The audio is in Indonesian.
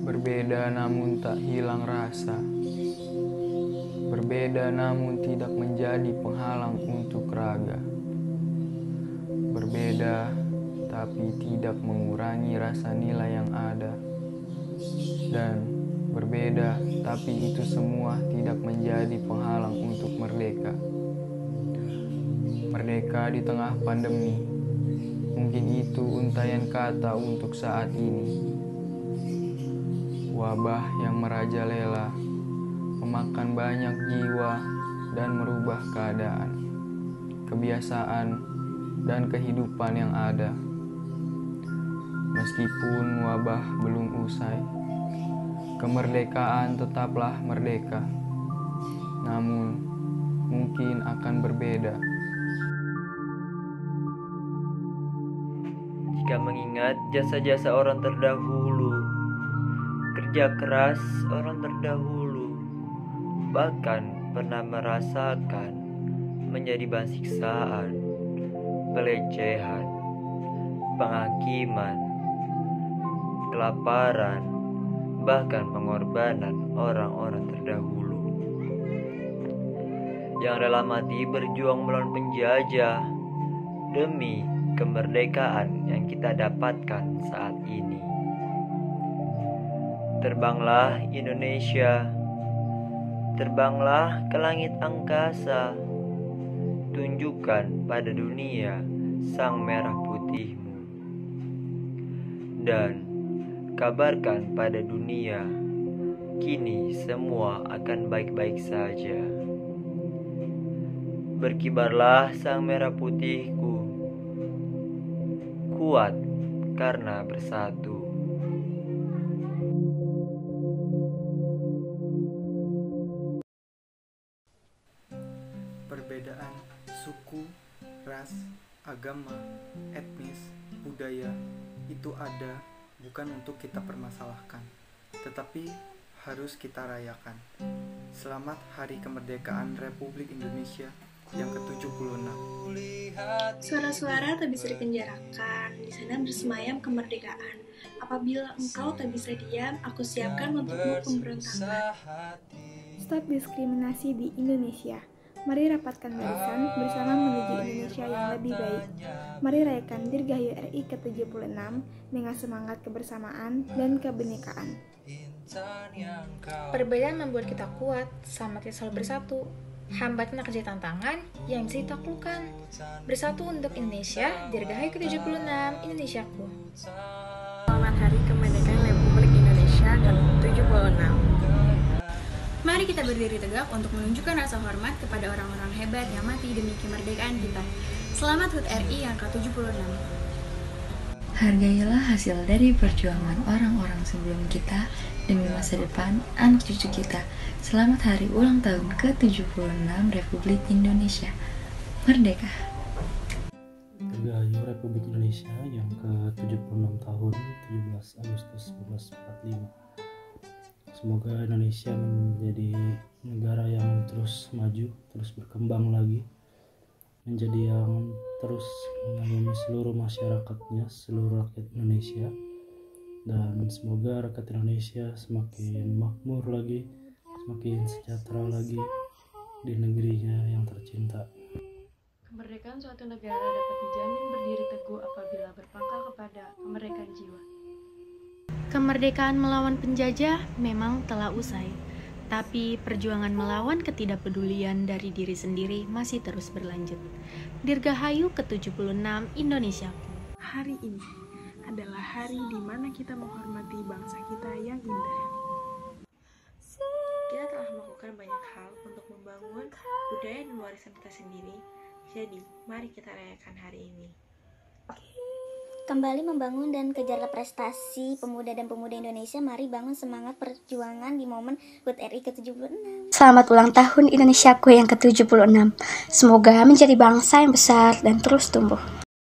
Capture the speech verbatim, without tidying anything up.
Berbeda namun tak hilang rasa. Berbeda namun tidak menjadi penghalang untuk raga. Berbeda tapi tidak mengurangi rasa nilai yang ada. Dan berbeda tapi itu semua tidak menjadi penghalang untuk merdeka. Merdeka di tengah pandemi, mungkin itu untaian kata untuk saat ini. Wabah yang merajalela, memakan banyak jiwa dan merubah keadaan, kebiasaan, dan kehidupan yang ada. Meskipun wabah belum usai, kemerdekaan tetaplah merdeka, namun mungkin akan berbeda. Jika mengingat jasa-jasa orang terdahulu, kerja keras orang terdahulu, bahkan pernah merasakan menjadi bahan siksaan, pelecehan, penghakiman, kelaparan, bahkan pengorbanan orang-orang terdahulu yang rela mati berjuang melawan penjajah demi kemerdekaan yang kita dapatkan saat ini. Terbanglah Indonesia, terbanglah ke langit angkasa, tunjukkan pada dunia sang merah putihmu, dan kabarkan pada dunia, kini semua akan baik-baik saja. Berkibarlah sang merah putihku, kuat karena bersatu. Perbedaan suku, ras, agama, etnis, budaya itu ada bukan untuk kita permasalahkan, tetapi harus kita rayakan. Selamat Hari Kemerdekaan Republik Indonesia yang ke tujuh puluh enam. Suara-suara tak bisa dipenjarakan, di sana bersemayam kemerdekaan. Apabila engkau tak bisa diam, aku siapkan untukmu pemberontakan. Stop diskriminasi di Indonesia. Mari rapatkan barisan bersama menuju Indonesia yang lebih baik. Mari rayakan Dirgahayu R I ke tujuh puluh enam dengan semangat kebersamaan dan kebinekaan. Perbedaan membuat kita kuat, sama kita selalu bersatu. Hambatan kerja tantangan yang bisa ditaklukkan. Bersatu untuk Indonesia, Dirgahayu ke tujuh puluh enam, Indonesiaku. Selamat Hari Kemerdekaan Republik Indonesia ke tujuh puluh enam. Mari kita berdiri tegak untuk menunjukkan rasa hormat kepada orang-orang hebat yang mati demi kemerdekaan kita. Selamat H U T R I yang ke tujuh puluh enam. Hargailah hasil dari perjuangan orang-orang sebelum kita demi masa depan anak cucu kita. Selamat hari ulang tahun ke tujuh puluh enam Republik Indonesia. Merdeka. Dirgahayu Republik Indonesia yang ke tujuh puluh enam tahun tujuh belas Agustus seribu sembilan ratus empat puluh lima. Semoga Indonesia menjadi negara yang terus maju, terus berkembang lagi, menjadi yang terus mengayomi seluruh masyarakatnya, seluruh rakyat Indonesia, dan semoga rakyat Indonesia semakin makmur lagi, semakin sejahtera lagi di negerinya yang tercinta. Kemerdekaan suatu negara dapat dijamin berdiri teguh apabila berpangkal kepada kemerdekaan jiwa. Kemerdekaan melawan penjajah memang telah usai, tapi perjuangan melawan ketidakpedulian dari diri sendiri masih terus berlanjut. Dirgahayu ke tujuh puluh enam Indonesia. Hari ini adalah hari di mana kita menghormati bangsa kita yang indah. Kita telah melakukan banyak hal untuk membangun budaya dan warisan kita sendiri. Jadi, mari kita rayakan hari ini. Kembali membangun dan kejarlah prestasi pemuda dan pemudi Indonesia. Mari bangun semangat perjuangan di momen H U T R I ke tujuh puluh enam. Selamat ulang tahun Indonesiaku yang ke tujuh puluh enam. Semoga menjadi bangsa yang besar dan terus tumbuh.